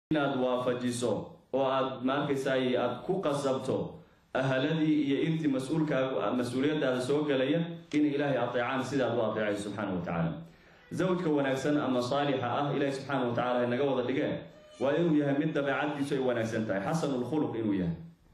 inaad waafajiso oo aad markaysaay aad ku qasabto ahaladii iyo intii mas'uuliyadaada soo galaya in ilaahay ateecaan sidaad u ateecay subxaanahu wa tacaala zawjka wanaagsan ama saalixa ah ilaahay subxaanahu wa tacaala naga wada dhigeen waa inuu yahay mid dabeecadiisu ay wanaagsan tahay xasanul khuluq inuu yahay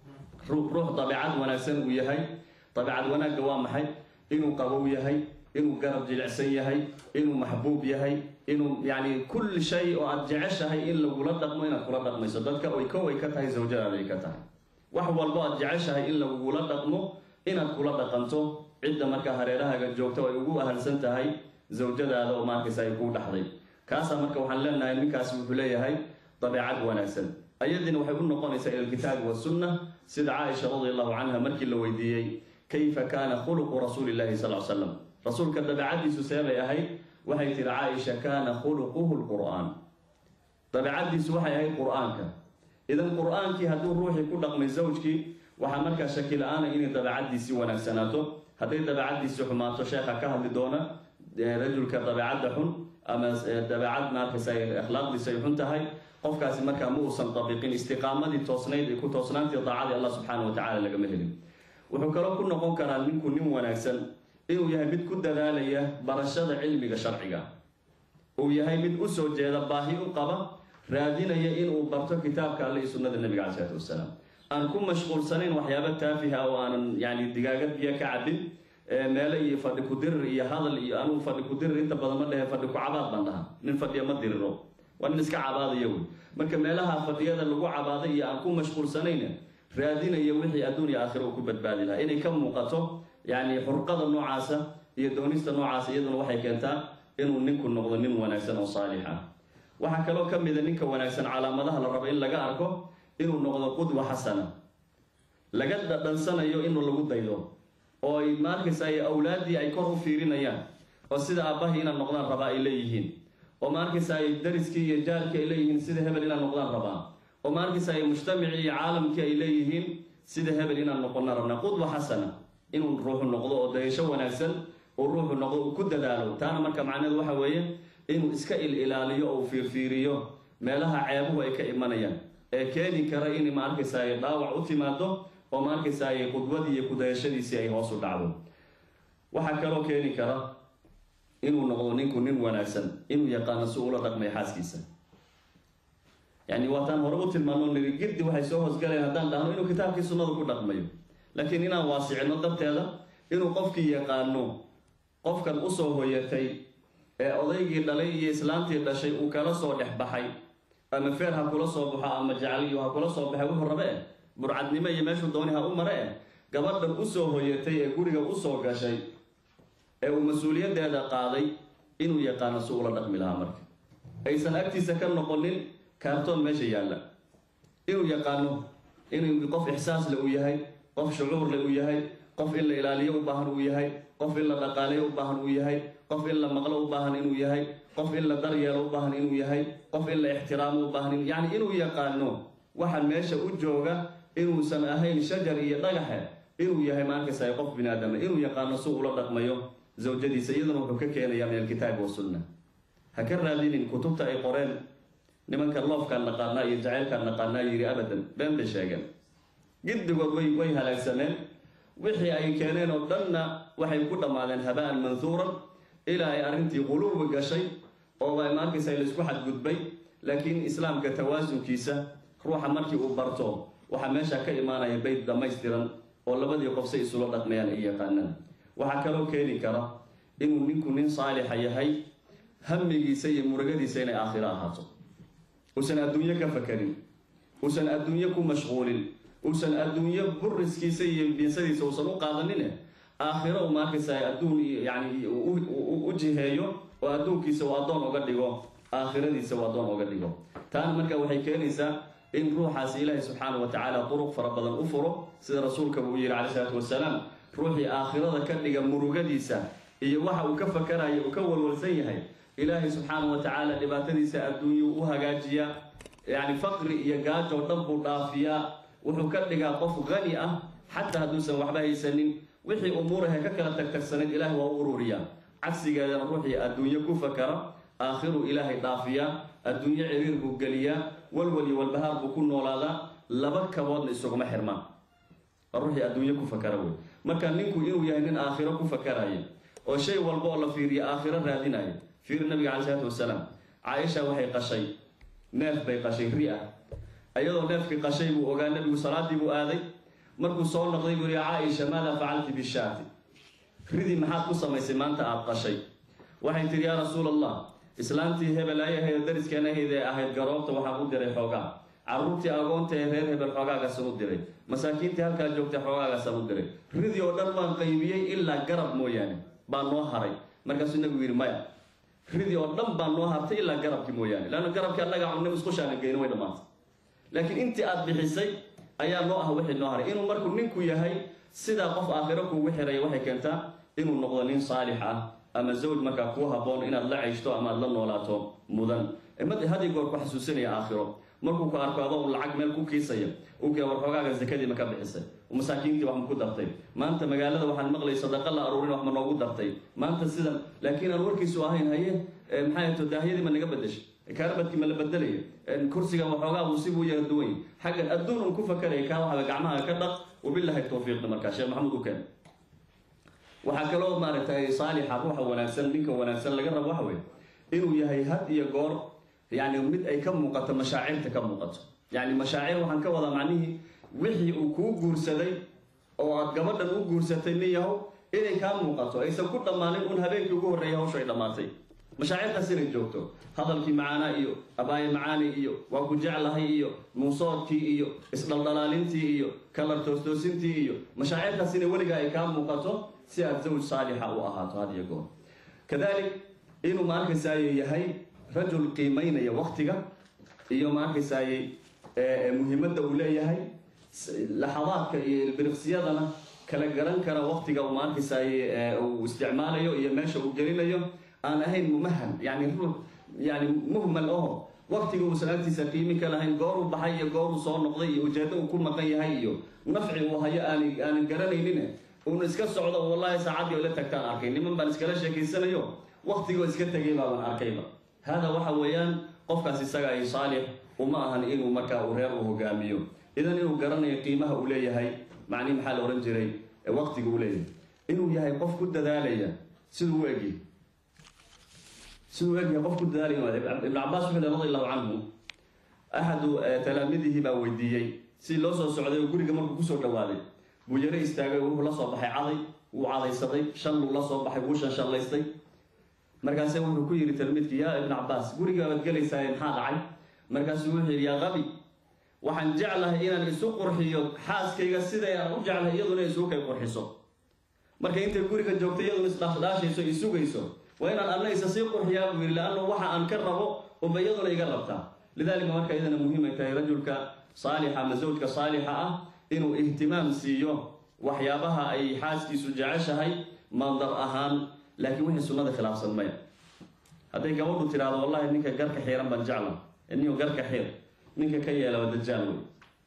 ruux dabeecad wanaagsan uu yahay dabeecad wanaagga waa maxay inuu qabow yahay inuu garab jilicsan yahay inuu maxbuub yahay inuu yani kulli shay oo aad jeceshahay in lagula dhaqmo inaad kula dhaqmayso dadka oy kow ay ka tahay zawjadaada ay ka tahay wax walbo aad jeceshahay in lagula dhaqmo inaad kula dhaqanto cidda marka hareerahaaga joogta ay ugu ahalsan tahay zawjadaada oo markaysa ay kuu dhaxday kaasa marka waxaan leenahay ninkaas wuxuu leeyahay dabeecad wanaagsan ayadina waxay u noqonaysaa ila alkitaab wa sunna sida Aisha radhiyallahu anha markii la weydiiyay kayfa kana khuluqu rasuulillahi sallallahu alayhi wasallam rasuulka dabeecadiisu seebay ahayd waxay tiri Aisha kana khuluquhu alquran dabeecadiisu waxay ahayd quraanka idan quraankii hadduu ruuxii ku dhaqmay zawjkii waxa markaa shaki la'aan in dabeecadiisi wanaagsanaato haday dabeecadiisi xumaato sheekha ka hadli doona rajulka dabeecada xun ama dabeecad markaysa akhlaaqdiisa ay xun tahay qofkaasi markaa ma uusan tabiqin istiqaamadii toosnayd ee ku toosnaantii daacada Allah subhanahu wa ta'ala laga mehelin wuxuu kale ku noqon karaa ninku nin wanaagsan inuu yahay mid ku dadaalaya barashada cilmiga sharciga uu yahay mid u soo jeeda baahi u qaba raadinaya inuu barto kitaabka Allah iyo sunnada nabiga sallallahu alayhi wasallam aan ku mashquulsanayn waxyaabo taafiha oo aan yani digaagad biyo ka cabin meelo iyo fadhi ku dirir iyo hadal iyo aanu fadhi ku dirir inta badan ma dhahay fadhi ku cabaad baan dhahaa nin fadhiya ma diriro waa nin iska cabaadayo marka meelaha fadhiyada lagu cabaaday iyo aan ku mashquulsanayn raadinaya wixii adduun iyo aakhiro ku badbaadi lahaa inay ka muuqato yani xurqada noocaasa iyo doonista noocaasa iyaduna waxay keentaa inuu ninku noqdo nin wanaagsan oo saalix ah waxa kale oo kamid ah ninka wanaagsan calaamadaha la rabo in laga arko inuu noqdo qudwa xasana laga dhansanayo inuu lagu daydo oo ay markaysa awlaadii ay kor u fiirinayaan oo sida aabaha inaan noqdaan rabaa ay leeyihiin oo markaysa dariskii iyo jaarkii ay leeyihiin sida hebel inaan noqdaan rabaa oo markaysa mujtamacii iyo caalamkii ay leeyihiin sida hebel inaan noqon rabnaa qudwa xasana inuu ruuxu noqdo oo dayasho wanaagsan oo ruuxu noqdo ku dadaalo taana marka macnaheedu waxa weeye inuu iska ilaaliyo oo fiirfiiriyo meelaha ceebuhu ay ka imanayaan ee keeni kara in markaysa dhaawac u timaado oo markaysa qudwadii iyo kudayashadiisii ay hoos u dhacdo waxa kale oo keeni kara inuu noqdo ninku nin wanaagsan inuu yaqaan si uu la dhaqmay xaaskiisa yani waatan hore u tilmaano nirigirdi waxay soo hoosgaleen haddaan dhahno inuu kitaabkii sunnada ku dhaqmayo laakiin inaan waasicino darteeda inuu qofkii yaqaano qofkan u soo hoyatay ee odaygii dhalay iyo islaantii dhashay uu kala soo dhex baxay ama feer ha kula soo baxo ama jacaliyo ha kula soo baxay wuxuu rabe burcadnimo iyo meeshuu dooni ha u mare gabadhan u soo hoyatay ee guriga u soo gashay ee uu mas'uuliyadeeda qaaday inuu yaqaano si uu la dhaqmi lahaa marka aysan agtiisa ka noqonin kaartoon meesha yaalla inuu yaqaano inuu qof ixsaas leh uu yahay qof shucuur leh uu yahay qof in la ilaaliyo u baahan uu yahay qof in la dhaqaaleeyo u baahan uu yahay qof in la maqlo u baahan inuu yahay qof in la daryeelo u baahan inuu yahay qof in la ixtiraamo u baahan yani inuu yaqaano waxaan meesha u jooga inuusan ahayn shajar iyo dhagaxe inuu yahay markaysa qof bini'aadam inuu yaqaano si uu la dhaqmayo zawjadiisa iyaduna wuxuu ka keenayaa min alkitaab wa sunna ha ka raadinin kutubta ay qoreen nimanka loofkaan naqaanaa iyo jacaylkaan naqaanaa yiri abadan been bay sheegeen giddigood way halaagsameen wixii ay keeneen oo dhanna waxay ku dhammaadeen habaan mansuuran ilaa ay arrintii qulubi gashay oo ay markaysa la isku xadgudbay laakiin islaamka tawaasunkiisa ruuxa markii uu barto waxa meesha ka imaanaya bayt dhamaystiran oo labadii qof si isula dhaqmayaan ay yaqaanaan waxa kaloo keeni kara inuu ninku nin saalix yahay hamigiisa iyo murugadiisa inay aakhira ahaato uusan adduunyo ka fakarin uusan adduunyo ku mashquulin uusan adduunyo buriskiisa iyo biisadiisa uusan u qaadanin aakhiro uu markaysa adduun yani u jiheeyo oo adduunkiisa uu adoon uga dhigo aakhiradiisa uu adoon uga dhigo taana marka waxay keenaysaa in ruuxaasi ilaahay subxaanahu wa tacaala turuq fara badan u furo sida rasuulka uu yiri calayhi salaatu wasalaam ruuxii aakhirada ka dhiga murugadiisa iyo waxa uu ka fakarayo uu ka walwalsan yahay ilaahay subxaanahu wa tacaala dhibaatadiisa adduunyo u hagaajiya yani faqri iyo gaajo dhan buu dhaafiyaa wuxuu ka dhigaa qof qani ah xataa hadduusan waxba haysanin wixii umuuraha ka kala tagtagsanayd ilaahay waa u ururiyaa cagsigeedana ruuxii adduunyo ku fakara آخر إلهي طافيا الدنيا عرير بقليا والولي والبهار بكون ولادا لبك وضن السقم حرمان الروح الدنيا كفكروي ما كان نينكو إنه يهنن آخرة كفكراي وشيء والبول في ري آخرة راديناي في النبي عليه الصلاة والسلام عائشة وهي قشي ناف بي قشي رئة أيضا ناف في قشي وقال النبي صلاة بو آذي مركو صور نقضي يا عائشة ماذا فعلت بالشاة ردي محاد قصة ما يسمانت قشي وحي تري يا رسول الله إسلامتي هبه لا هي درس كان هي أهل قرابته وحقود دري حوقا عروتي أقونتي غير هبه حوقا سمود دري مساكينتي هلكا جوجت حوقا سمود دري ردي ودر بان قيبيي إلا قرب موياني بان نو هري مركز النبي وير مايا ردي ودر بان نو هرتي إلا قربك موياني لأن قربك الله قاعد مسخوش على الجين وين مات لكن أنت أتبحسي أيام نوعها وحي النهار إنه مركو نينكو يهي سيدا قف آخركو وحي ري وحي كنتا إنه نقضانين صالحة أما الزوج مركا كوها بون إن الله عيشتو أما الله نولاتو مدن إما هذه يقول كحسوسين يا آخره مركو كأركو أضاو العق مالكو كيسيا وكي ورحوغاك الزكاة دي مكاب بحسي ومساكينتي وحم كود دفتي ما أنت مقالة وحن مغلي صدق الله أرورين وحم نوغود دفتي ما أنت السيدة لكن الوركي سواهين هاي محاية الداهية دي من نقبدش كاربت كما لبدلية كرسي وحوغا وصيبو يهدوين حاجة الدون كوفا كري كاو حاجة قعمها كدق وبالله التوفيق مركا شيخ محمد وكان وحكلو مارتاي صالحة روحه وناسن دينك وناسن لقرب وحوي إنه يهي هاد يجور يعني مد أي كم مقطع مشاعر كم مقطع يعني مشاعر وحن كوضع معنيه وحي وكو جورسدي أو قبل أن جورستني يهو إلى كم مقطع إذا كنت ما نقول هذين يجور رياه شيء لماتي مشاعر كثير جوتو هذا الكي معانا إيو أباي معاني إيو وأكو جعلها إيو مصادتي إيو إسلام دلالنتي إيو كلر توستوسنتي إيو مشاعر كثير ولقى أي كم مقطع سياد زوج صالحة وأهاته هذا يقول كذلك إنه مارك ساي يهي رجل قيمين يا وقتك إيو مارك ساي مهمة دولة يهي لحظات البرفسيادنا كلا جران كرا وقتك ومارك ساي واستعماله يو ماشى وجرينا يو أنا هين ممهن يعني مهمل وقتك وسلامتي سقيمي كلا هين جارو بحي جارو صار نقضي وجاته وكل مكان يهيو نفعي وهي أنا جراني لنا ونسكت الصعود والله ساعات ولا تكتان أركين لمن بنسكتش كي سنة يوم وقت يقول سكت جيبا من أركيبا هذا وحويان قف كسيسجا صالح وما هن إنه مكا وريره جاميو إذا إنه قرنا قيمها أولية هاي معني محل أورنجري وقت يقولين إنه يهاي قف كده ذالية سدواجي قف كده ذالية ابن عباس رضي الله عنه أحد تلاميذه بوديي سيلوس السعودية وكل جمال كوسو دوالي بوجري استاغay uu la soo baxay caday uu cadaysaday shan uu la soo baxay buushan shalaystay markaas uu ku yiri talmiidkii ya ibn Abbas guriga wad galaysaa maxaa dhacay markaas uu yiri ya qabi waxaan jeclahay inaan isu qurxiyo xaaskayga sida aan u jeclahay iyaduna isu kay qurxiso marka inta guriga joogtay iyaduna isdhaafdaashayso isugayso waa inaan alla isa sii qurxiyaa buu yiri laana waxa aan ka rabo oo bayaduna iga rabtaa lidaalika marka idana muhiim ay tahay rajulka saalixa mazawjka saalixa إنه اهتمام سيو وحيابها أي حاسكي سجعشها منظر أهان لكن وين السنة خلاف سمية هذا يقولوا ترى والله إنك جرك حيرا بنجعله إنه جرك حير إنك كيا لو دجالوي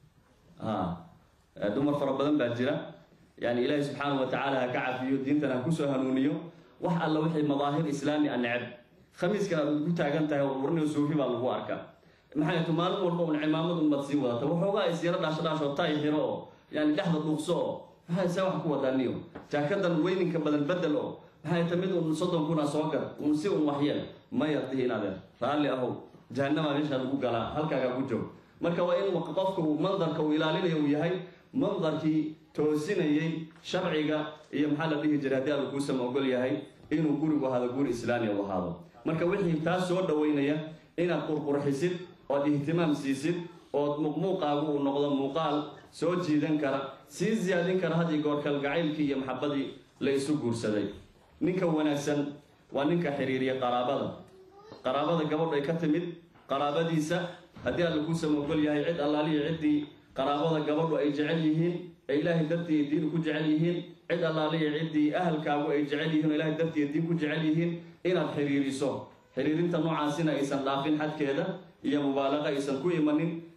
دمر فربنا بجرا يعني إله سبحانه وتعالى كعب يدين تناكسه هنونيو وح الله وحي مظاهر إسلامي النعب خميس كان قلت أنت ورني وسوفي بالغوارك maxay tumaan walba oo cimaamadu madsi wada wuxuuga isira dhaasho taay xiro yani dhaxda dhuuqso maxay sa wax ku wadaniyo jaakadan weyninka badan bedelo maxay tamid oo 30 kuna soo gar oo si uu waxyeel ma yadhiinade raali aho jahannama meesha lagu gala halkaaga ku joog marka waa in qofku mandarka uu ilaalinayo uu yahay mandarkii toosinayay sharciga iyo maxaa la dhihi jiray hadii uu ku sameeyay yahay inuu gurigu hada guri islaami ah wahado marka wixii taas soo dhaweynaya inaad qurqurxisid oo ihtimaam siisid oo muqmuuqaagu uu noqdo muuqaal soo jiidan kara si ziyaadin kara hadii goor kalgacaylkii iyo maxabadii la isu guursaday ninka wanaagsan waa ninka xiriiriya qaraabada gabadha ay ka timid qaraabadiisa hadii aad ku sameeyay yahay cid allaaliyo cidii qaraabada gabadhu ay jecel yihiin ilaahay dartii diin ku jecel yihiin cid allaaliyo cidii ahalkaagu ay jecel yihiin ilaahay dartii diin ku jecel yihiin inaad xiriiriso xiriirinta noocaasina aysan dhaafin xadkeeda iyo mubaalaqa aysan ku imanin